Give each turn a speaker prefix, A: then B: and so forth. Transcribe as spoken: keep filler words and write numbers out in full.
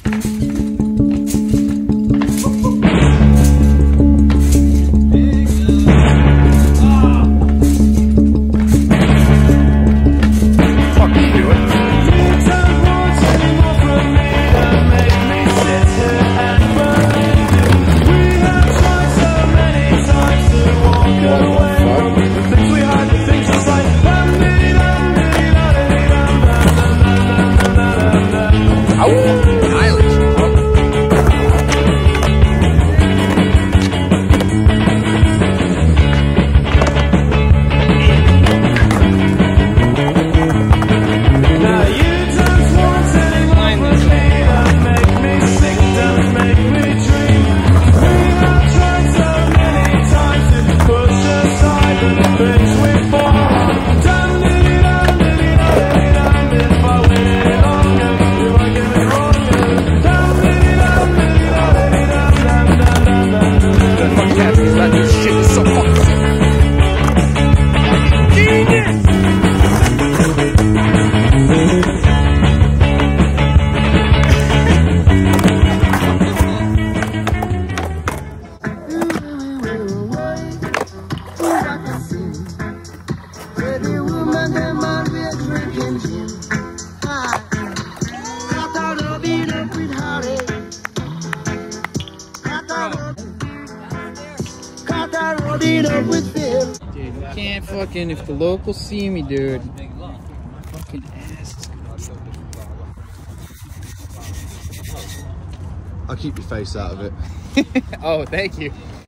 A: Dude, you can't fucking, if the locals see me, dude. Fucking ass.
B: I'll keep your face out of it.
A: Oh, thank you.